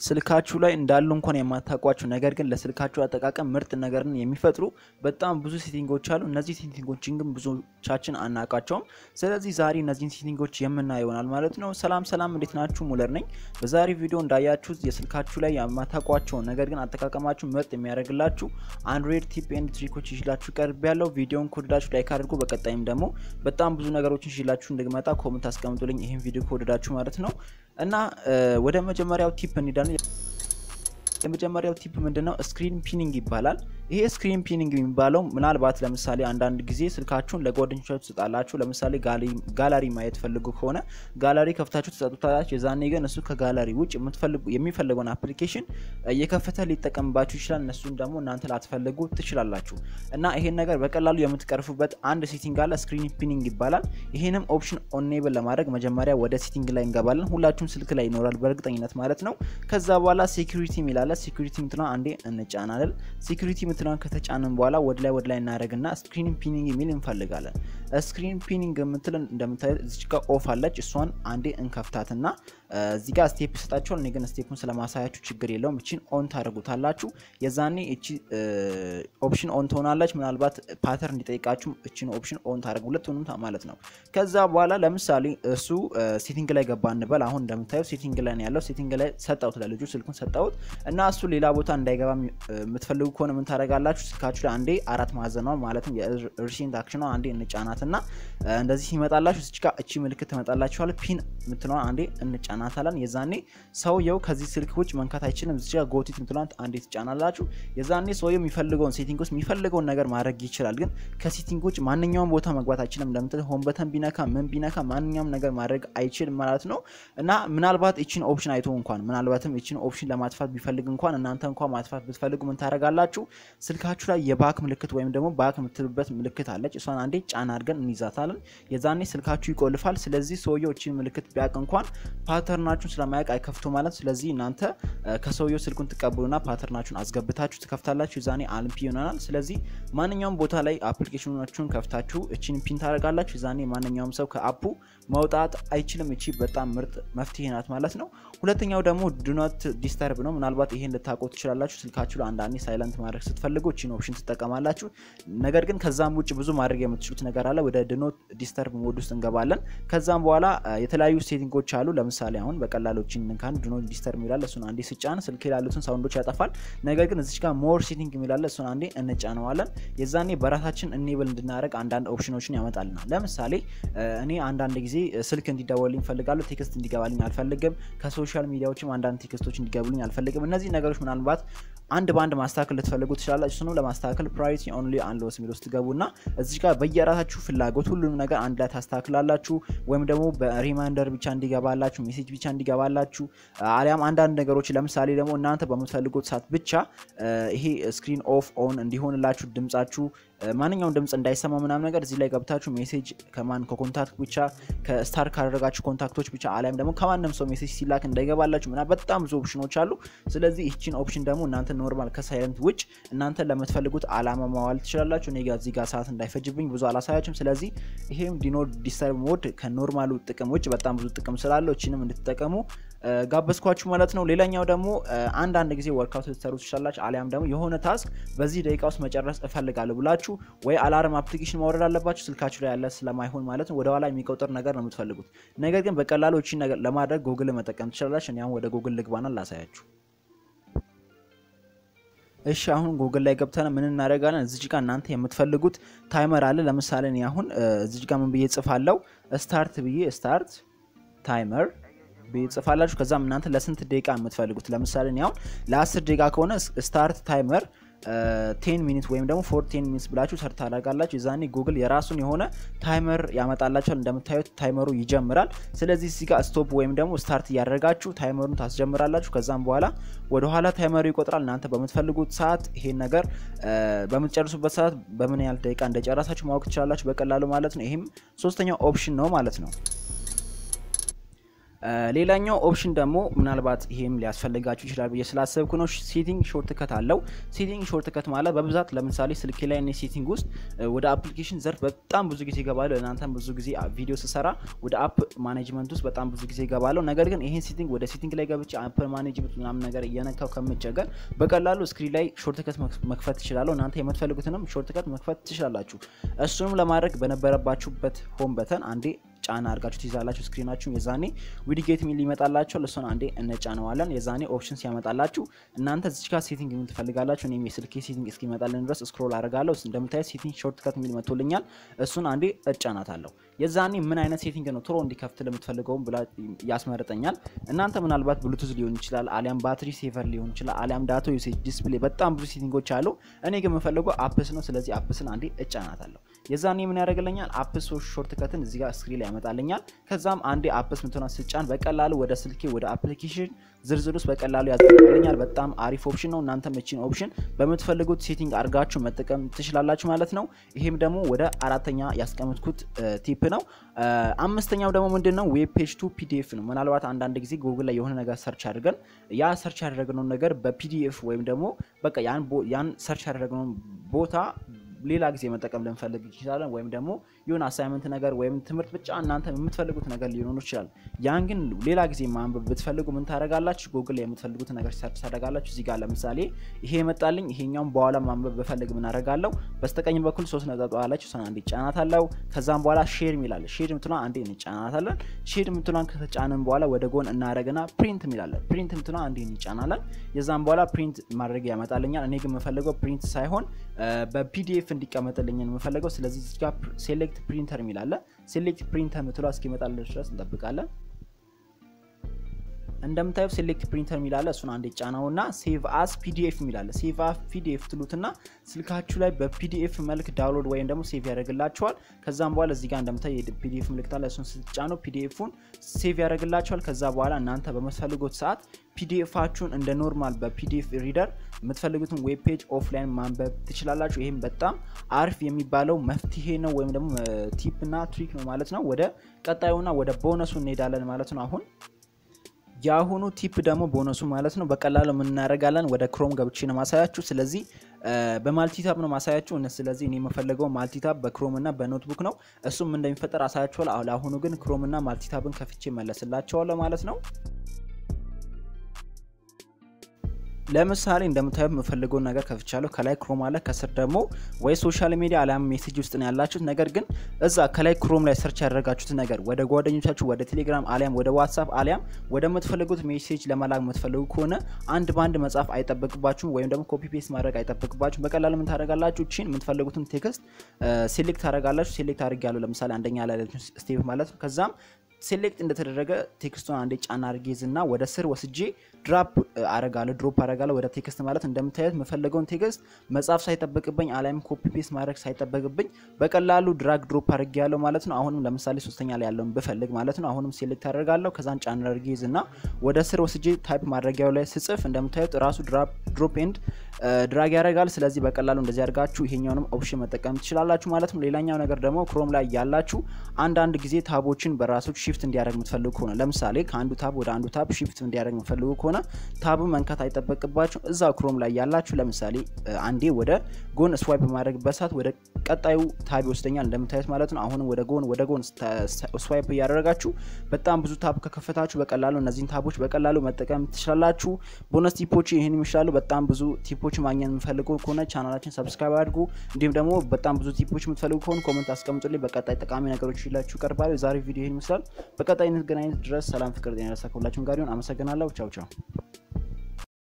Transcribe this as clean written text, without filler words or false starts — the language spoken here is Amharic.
ስልካችሁ ላይ እንዳሉ እንኳን የማታቋቸው ነገር ግን ለስልካችሁ አጠቃቀም ምርጥ ነገርን የሚፈጥሩ በጣም ብዙ ሴቲንጎች አሉ እነዚህ ሴቲንጎችን ግን ብዙዎቻችን አናቃቸውም ስለዚህ ዛሬ እነዚህን ሴቲንጎች የምናየው ይሆናል ማለት ነው ሰላም እንዴት ናችሁ ሙለር ነኝ በዛሬው ቪዲዮ እንዳያችሁት የስልካችሁ ላይ የማታቋቸው ነገር ግን አጠቃቀማችሁ ምርጥ የሚያደርግላችሁ አንድሮይድ ቲፕ ኤንድ ትሪኮች ይዤላችሁ ቀርብ ያለው ቪዲዮን ከወደዳችሁ ላይክ አድርጉ በቀጣይም ደግሞ በጣም ብዙ ነገሮችን ይዤላችሁ እንደገመጣ ኮሜንት አስቀምጡልኝ ይሄን ቪዲዮ ከወደዳችሁ ማለት ነው እና ወደ መጀመሪያው ቲፕ እንዲዳን የመጀመሪያው ቲፕ ምንድነው ስክሪን ፒኒንግ ይባላል ይሄ ስክሪን ፒኒንግ የሚባለው ምናልባት ለምሳሌ አንዳንድ ጊዜ ስልካችሁን ለጓደኞቻችሁ ተጣላችሁ ለምሳሌ ጋላሪ ማየት ፈልጉ ከሆነ ጋላሪ ከፍታችሁ ተጣጣላችሁ የዛኔ ግን እሱ ከጋላሪ ውጭ የሚፈልገውን አፕሊኬሽን እየከፈተ ሊጠቀምባችሁ ይችላል እነሱን ደግሞ እናንተ ላትፈልጉ ትችላላችሁ እና ይሄን ነገር በቀላሉ የምትቀርፉበት አንድ ሴቲንግ አለ ስክሪን ፒኒንግ ይባላል ይሄንም ኦፕሽን ኦኔብል ለማድረግ መጀመሪያ ወደ ሴቲንግ ላይ እንገባለን ሁላችሁም ስልክ ላይ ይኖራል በእርግጠኝነት ማለት ነው ከዛ በኋላ ሴኩሪቲ ሚላለ ሴኩሪቲ ምትና አንዴ እንጫናለን ሴኩሪቲ ምትናን ከተጫነን በኋላ ወደ ላይ እናደርግና ስክሪን ፒኒንግ የሚል እንፈልጋለን ስክሪን ፒኒንግ ምትል እንደምታዩት እዚህ ጋር ኦፍ አለች እሷን አንዴ እንከፍታትና እዚህ ጋር ስቴፕ ይሰጣችኋል እኔ ግን ስቴፑን ስለማሳያችሁ ችግር የለውም እቺን ኦን ታደርጉታላችሁ የዛኔ እቺ ኦፕሽን ኦን ትሆናለች ምናልባት ፓተርን እንዲጠይቃችሁ እቺን ኦፕሽን ኦን ታደርጉ ሁለቱንም ማለት ነው ከዛ በኋላ ለምሳሌ እሱ ሴቲንግ ላይ ገባ እንበል አሁን እንደምታዩት ሴቲንግ ላይ ያለው ሴቲንግ ላይ ሰጣውት ለልጁ ስልኩን ሰጣውት እና እሱ ሌላ ቦታ እንዳይገባ የምትፈልጉ ከሆነ ምን ታደርጋላችሁ ስልካችሁ ላይ አንዴ አራት ማዕዘናው ማለትም የሪሴንት አክሽኗ አንዴ እንጫናትና እንደዚህ ሲመጣላችሁ እዚህ ጋር እቺ ምልክት ትመጣላችኋል ፒን ምትነው አንዴ እንጫናታለን የዛኔ ሰውየው ከዚህ ስልክ ውጭ መንካት አይችልም እዚህ ጋር ጎቲት ምትሏን አንዴ ትጫናላችሁ የዛኔ ሰውየው የሚፈልገውን ሴቲንግስ የሚፈልገውን ነገር ማድረግ ይችላል ግን ከሴቲንግ ውጭ ማንኛውም ቦታ መግባት አይችልም ለምትል ሆም በተን ቢነካ ምን ቢነካ ማንኛውም ነገር ማድረግ አይችልም ማለት ነው እና ምናልባት እቺን ኦፕሽን አይቶ እንኳን ምናልባትም እቺን ኦፕሽን ለማጥፋት ቢፈልግ እንኳን እናንተ እንኳን ማጥፋት ብትፈልጉ ምን ታደርጋላችሁ ስልካችሁ ላይ የባክ ምልክት ወይም ደግሞ ባክ ምትልበት ምልክት አለች እሷን አንዴ ጫና አድርገን እንይዛታለን የዛኔ ስልካችሁ ይቆልፋል ስለዚህ ሰውየው እቺን ምልክት ቢያቅ እንኳን ፓተርናችሁን ስለማያውቅ አይከፍቱ ማለት ስለዚህ እናንተ ከሰውየው ስልኩን ተቀበሉና ፓተርናችሁን አስገብታችሁ ተከፍታላችሁ የዛኔ አልፒ ይሆናል ስለዚህ ማንኛውም ቦታ ላይ አፕሊኬሽኖቻችሁን ከፍታችሁ እቺን ፒን ታደርጋላችሁ የዛኔ ማንኛውም ሰው ከአፑ መውጣት አይችልም እቺ በጣም ምርጥ መፍትሄ ናት ማለት ነው ሁለተኛው ደግሞ ዱ ኖት ዲስተርብ ነው ምናልባት ይሄን ልታቆት ትችላላችሁ ስልካችሁ ላይ አንዳንዴ ሳይለንት ማድረግ ስትፈልጉ እቺን ኦፕሽን ትጠቀማላችሁ ነገር ግን ከዛም ውጭ ብዙ ማድረግ የምትችሉት ነገር አለ ወደ ዱ ኖት ዲስተርብ ሞድ ውስጥ እንገባለን ከዛም በኋላ የተለያዩ ሴቲንጎች አሉ ለምሳሌ አሁን በቀላሉ እቺን እንካን ዱ ኖት ዲስተርብ ይላል እሱን አንዴ ስጫን ስልክ ላይ ያሉትን ሳውንዶች ያጠፋል ነገር ግን እዚህ ጋር ሞር ሴቲንግ ይላል እሱን አንዴ እንጫነዋለን የዛኔ በራሳችን እንኤብል እንድናደርግ አንዳንድ ኦፕሽኖችን ያመጣልናል ለምሳሌ እኔ አንዳንድ ጊዜ ስልክ እንዲደወልልኝ ፈልጋለሁ ቴክስት እንዲገባልኝ አልፈልግም ከሶሻል ሚዲያዎችም አንዳንድ ቴክስቶች እንዲገቡልኝ አልፈልግም እነዚህ ነገሮች ምናልባት አንድ ባንድ ማስተካከል ልትፈልጉ ትችላላችሁ እሱን ለማስተካከል ፕራይቬሲ ኦንሊ አንሎስ ሚል ውስጥ ገቡና እዚህ ጋር በየራሳችሁ ፍላጎት ሁሉንም ነገር አንድ ላይ ታስተካክላላችሁ ወይም ደግሞ በሪማይንደር ብቻ እንዲገባላችሁ ሜሴጅ ብቻ እንዲገባላችሁ አሊያም አንዳንድ ነገሮች ለምሳሌ ደግሞ እናንተ በመፈልጉት ሰዓት ብቻ ይሄ ስክሪን ኦፍ ኦን እንዲሆንላችሁ ድምጻችሁ ማንኛውም ድምጽ እንዳይሰማ ምናምን ነገር እዚህ ላይ ገብታችሁ ሜሴጅ ከማን ከኮንታክት ብቻ ከስታር ካደረጋችሁ ኮንታክቶች ብቻ አላይም ደግሞ ከማንንም ሰው ሜሴጅ ሲላክ እንዳይገባላችሁ ምናምን በጣም ብዙ ኦፕሽኖች አሉ ስለዚህ እቺን ኦፕሽን ደግሞ እናንተ ኖርማል ከሳይለንት ውጭ እናንተ ለምትፈልጉት አላማ ማዋል ትችላላችሁ እኔ ጋር እዚህ ጋር ሰዓት እንዳይፈጅብኝ ብዙ አላሳያችሁም ስለዚህ ይሄም ዱ ኖት ዲስተርብ ሞድ ከኖርማሉ ጥቅም ውጭ በጣም ብዙ ጥቅም ስላለው እቺንም እንድትጠቀሙ ጋበዝኳችሁ ማለት ነው ሌላኛው ደግሞ አንዳንድ ጊዜ ወርክአውት ልትሰሩ ትችላላችሁ አሊያም ደግሞ የሆነ ታስክ በዚህ ደቂቃ ውስጥ መጨረስ እፈልጋለሁ ብላችሁ ወይ አላርም አፕሊኬሽን ማውረድ አለባችሁ ስልካችሁ ላይ ያለ ስለማይሆን ማለት ነው ወደ ኋላ የሚቆጠር ነገር ነው የምትፈልጉት ነገር ግን በቀላሉ እቺን ነገር ለማድረግ ጉግል መጠቀም ትችላላችሁ እኔ አሁን ወደ ጉግል ልግባና ላሳያችሁ እሺ አሁን ጉግል ላይ ገብተን ምን እናደርጋለን እዚህ ጋር እናንተ የምትፈልጉት ታይመር አለ ለምሳሌ እኔ አሁን እዚህ ጋር ምን ብዬ ጽፋለሁ ስታርት ብዬ ስታርት ታይመር በጽፋላችሁ ከዛም እናንተ ለስንት ደቂቃ የምትፈልጉት ለምሳሌ እኔ አሁን ለ10 ደቂቃ ከሆነ ስታርት ታይመር 10 ሚኒት ወይም ደግሞ 14 ሚኒትስ ብላችሁ ሰርታ አደርጋላችሁ የዛኔ ጉግል የራሱን የሆነ ታይመር ያመጣላችኋል እንደምታዩት ታይመሩ ይጀምራል ስለዚህ እዚህ ጋር ስቶፕ ወይም ደግሞ ስታርት ያደርጋችሁ ታይመሩን ታስጀምራላችሁ ከዛም በኋላ ወደ ኋላ ታይመሩ ይቆጥራል እናንተ በመትፈልጉት ሰዓት ይሄን ነገር በመጨረሱበት ሰዓት በምን ያህል ደቂቃ እንደጨረሳችሁ ማወቅ ትችላላችሁ በቀላሉ ማለት ነው ይሄም ሶስተኛው ኦፕሽን ነው ማለት ነው ሌላኛው ኦፕሽን ደግሞ ምናልባት ይሄም ሊያስፈልጋችሁ ይችላል ብዬ ስላሰብኩ ነው ሴቲንግ ሾርትከት አለው ሴቲንግ ሾርትከት ማለት በብዛት ለምሳሌ ስልኬ ላይ እኔ ሴቲንግ ውስጥ ወደ አፕሊኬሽን ዘርፍ በጣም ብዙ ጊዜ ገባለሁ እናንተም ብዙ ጊዜ ቪዲዮ ስሰራ ወደ አፕ ማኔጅመንት ውስጥ በጣም ብዙ ጊዜ ገባለሁ ነገር ግን ይሄን ሴቲንግ ወደ ሴቲንግ ላይ ገብቼ አፕ ማኔጅመንት ምናምን ነገር እየነካው ከመጨገር በቀላሉ ስክሪን ላይ ሾርትከት መክፈት ይችላል እናንተ የምትፈልጉትንም ሾርትከት መክፈት ትችላላችሁ እሱንም ለማድረግ በነበረባችሁበት ሆም በተን አንዴ ጫና አርጋችሁ ትይዛላችሁ ስክሪናችሁን የዛኔ ዊድጌት ሚል ይመጣላችሁ ለሶን አንዴ እንጫነዋለን የዛኔ ኦፕሽንስ ያመጣላችሁ እናንተ እዚህ ጋር ሴቲንግ ምን ትፈልጋላችሁ እኔም የስልኬ ሴቲንግ እስኪመጣልን ድረስ ስክሮል አረጋለሁ እንደምታዩት ሴቲንግ ሾርትከት ሚል መጥቶልኛል እሱን አንዴ እጫናታለሁ የዛኔ ምን አይነት ሴቲንግ ነው ቶሎ እንዲከፍት ለምትፈልገው ብላ ያስመርጠኛል እናንተ ምናልባት ብሉቱዝ ሊሆን ይችላል አሊያም ባትሪ ሴቨር ሊሆን ይችላል አሊያም ዳታ ዩሴጅ ዲስፕሌይ በጣም ብዙ ሴቲንጎች አሉ እኔ ግን የምፈልገው አፕስ ነው ስለዚህ አፕስን አንዴ እጫናታለሁ የዛኔ ምን ያደርግልኛል አፕስ ሾርትከትን እዚህ ጋር ስክሪን ላይ ያመጣልኛል ከዛም አንዴ አፕስ ምትሆና ስጫን በቀላሉ ወደ ስልኬ ወደ አፕሊኬሽን ዝርዝር ውስጥ በቀላሉ ያስቀምጥልኛል በጣም አሪፍ ኦፕሽን ነው እናንተ መቺን ኦፕሽን በመትፈልጉት ሴቲንግ አርጋችሁ መጠቀም ትችላላችሁ ማለት ነው ይሄም ደግሞ ወደ አራተኛ ያስቀምጥኩት ቲፕ ነው አምስተኛው ደግሞ ምንድነው ዌብ ፔጅ ቱ ፒዲኤፍ ነው ምናልባት አንዳንድ ጊዜ ጉግል ላይ የሆነ ነገር ሰርች አድርገን ያ ሰርች ያደረግነው ነገር በፒዲኤፍ ወይም ደግሞ በቃ ያን ሰርች ያደረግነው ቦታ ሌላ ጊዜ መጠቀም ለምፈልግ ይችላል ወይም ደግሞ የሆነ አሳይመንት ነገር ወይም ትምርት ብቻ እናንተ የምትፈልጉት ነገር ሊሆን ይችላል ያን ግን ሌላ ጊዜ ማንበብ ብትፈልጉ ምን ታረጋላችሁ ጉግል ላይ የምትፈልጉት ነገር ሰርች ታደርጋላችሁ እዚህ ጋር ለምሳሌ ይሄ ይመጣልኝ ይሄኛው በኋላ ማንበብ በፈልግ ምን አረጋለሁ በስተቀኝ በኩል 3 ነጥብ አላችሁ ሰና አንዴ ጫናታለሁ ከዛም በኋላ ሼር ሚላል ሼር ምትሏ አንዴ እንጫናታለን ሼር ምትሏን ከተጫነን በኋላ ወደ ጎን እናረጋና ፕሪንት ሚላል ፕሪንት ምትሏ አንዴ እንጫናለን የዛም በኋላ ፕሪንት ማድረግ ያመጣልኛል እኔ ግን የምፈልገው ፕሪንት ሳይሆን በፒዲኤፍ እንዲቀመጥልኝ ነው የምፈልገው ስለዚህ እዚህ ጋር ሴሌክት ፕሪንተር ሚላል ሴሌክት ፕሪንተር ምትሏ እስኪመጣልን ድረስ እንጠብቃለን እንደምታዩ ሴሌክት ፕሪንተር ሚላል እሱን አንዴ ጫናውና ሴቭ አስ ፒዲኤፍ ሚላል ሴቭ አስ ፒዲኤፍ ትሉትና ስልካችሁ ላይ በፒዲኤፍ መልክ ዳውንሎድ ወይም ደግሞ ሴቭ ያደርግላችኋል ከዛም በኋላ እዚህ ጋር እንደምታዩ የፒዲኤፍ ምልክት አለ እሱን ስትጫኑ ፒዲኤፉን ሴቭ ያደርግላችኋል ከዛ በኋላ እናንተ በመፈልጉት ሰዓት ፒዲኤፋችሁን እንደ ኖርማል በፒዲኤፍ ሪደር የምትፈልጉትን ዌብ ፔጅ ኦፍላይን ማንበብ ትችላላችሁ ይሄም በጣም አሪፍ የሚባለው መፍትሄ ነው ወይም ደግሞ ቲፕ እና ትሪክ ነው ማለት ነው ወደ ቀጣዩና ወደ ቦነሱ እንሄዳለን ማለት ነው አሁን ያሁኑ ቲፕ ደግሞ ቦነሱ ማለት ነው በቀላሉ ምን እናደርጋለን ወደ ክሮም ገብቼ ነው ማሳያችሁ ስለዚህ በማልቲታብ ነው ማሳያችሁ ስለዚህ እኔ የምፈልገው ማልቲታብ በክሮም እና በኖትቡክ ነው እሱም እንደሚፈጠር አሳያችኋለሁ አሁን ግን ክሮም እና ማልቲታብን ከፍቼ መለስላችኋለሁ ማለት ነው ለምሳሌ እንደምታዩት የምፈልገው ነገር ከፍቻለሁ ከላይ ክሮም አለ ከስር ደግሞ ወይ ሶሻል ሚዲያ አላም ሜሴጅ ውስጥ ነው ያላችሁት ነገር ግን እዛ ከላይ ክሮም ላይ ሰርች ያደረጋችሁት ነገር ወደ ጓደኞቻችሁ ወደ ቴሌግራም አሊያም ወደ ዋትስአፕ አሊያም ወደ የምትፈልጉት ሜሴጅ ለማላክ የምትፈልጉ ከሆነ አንድ ባንድ መጻፍ አይጠበቅባችሁም ወይም ደግሞ ኮፒ ፔስት ማድረግ አይጠበቅባችሁም በቀላሉ ምን ታደርጋላችሁ እቺን የምትፈልጉትን ቴክስት ሴሌክት ታደርጋላችሁ ሴሌክት አድርጋለሁ ለምሳሌ አንደኛ ላይ ያለችው ስቴፕ ማለት ነው ከዛም ሴሌክት እንደተደረገ ቴክስቱን አንዴ ጫና አርጌዝና ወደ ስር ወስጄ ድሮፕ አረጋለሁ ወደ ቴክስት ማለት እንደምታዩት መፈለገውን ቴክስት መጻፍ ሳይጠበቅብኝ አላይም ኮፒ ፔስት ማድረግ ሳይጠበቅብኝ በቀላሉ ድራግ ድሮፕ አርጌያለሁ ማለት ነው አሁንም ለምሳሌ ሶስተኛ ላይ ያለውን በፈልግ ማለት ነው አሁንም ሴሌክት አደርጋለሁ ከዛን ጫና አርጌዝና ወደ ስር ወስጄ ታይፕ ማድረጊያው ላይ ስጽፍ እንደምታዩት ራሱ ድሮፕ ኤንድ ድራግ ያደርጋል ስለዚህ በቀላሉ እንደዚህ አድርጋችሁ ይሄኛውንም ኦፕሽን መጠቀም ትችላላችሁ ማለት ነው ሌላኛው ነገር ደግሞ ክሮም ላይ ያላችሁ አንድ ጊዜ ታቦችን በራሱ ሺፍት እንዲያደርግ የምትፈልጉ ከሆነ ለምሳሌ ከአንዱ ታብ ወደ አንዱ ታብ ሺፍት እንዲያደርግ የምትፈልጉ ከሆነ ታብ መንካት አይጠበቅባችሁ እዛው ክሮም ላይ ያላችሁ ለምሳሌ አንዴ ወደ ጎን ስዋይፕ ማድረግ በሳት ወደ ቀጣዩ ታብ ይወስደኛል እንደምታዩት ማለት ነው አሁንም ወደ ጎን ስዋይፕ ያደርጋችሁ በጣም ብዙ ታብ ከከፈታችሁ በቀላሉ እነዚህን ታቦች በቀላሉ መጠቀም ትችላላችሁ ቦነስ ቲፖች ይሄን ይመስላሉ በጣም ብዙ ቲፖች ማግኘት የምትፈልጉ ከሆነ ቻናላችን ሰብስክራይብ አድርጉ እንዲሁም ደግሞ በጣም ብዙ ቲፖች የምትፈልጉ ከሆነ ኮሜንት አስቀምጡልኝ በቀጣይ ጠቃሚ ነገሮች ይላችሁ ቀርባለሁ ዛሬ ቪዲዮ ይሄን ይመስላል በቀጣይ እንገናኝ ድረስ ሰላም ፍቅር ጤና ያሳካላችሁ ጋር ይሁን አመሰግናለሁ ቻው